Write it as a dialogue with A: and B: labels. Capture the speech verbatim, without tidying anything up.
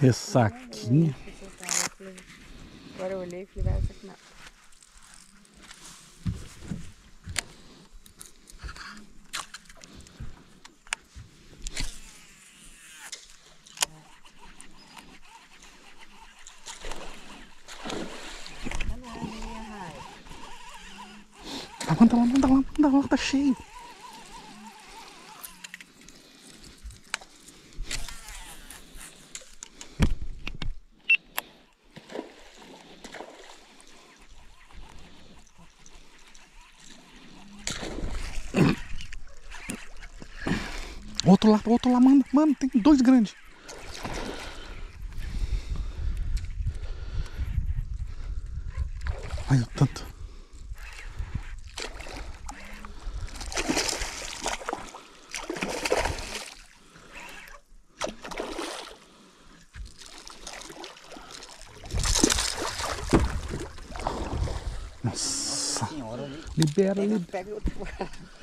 A: Ressaquinha.
B: Agora eu olhei e falei, vai essa aqui não.
A: Manda lá, manda lá, manda lá, tá cheio. Outro lá, outro lá, manda, mano, tem dois grandes. Olha o tanto. Nossa.
C: Senhora,
A: Libera,
C: pega,
A: libera.
C: pega outro.